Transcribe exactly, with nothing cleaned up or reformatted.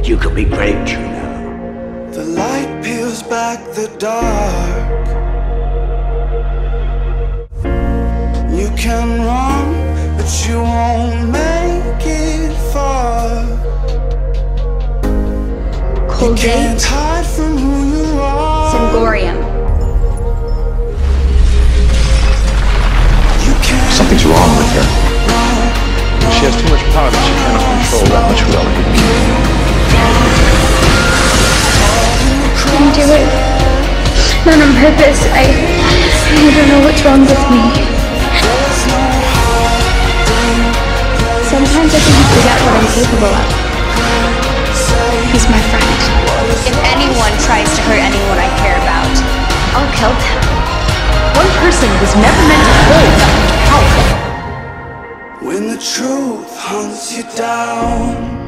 You could be great, you know. The light peels back the dark. You can run, but you won't make it far. Colgate, Singorium. Something's wrong with her. She has too much power that she cannot control that much reality. I do it not on purpose. I, I don't know what's wrong with me. Sometimes I think I forget what I'm capable of. He's my friend. If anyone tries to hurt anyone I care about, I'll kill them. One person was never meant to hold that much power. When the truth hunts you down.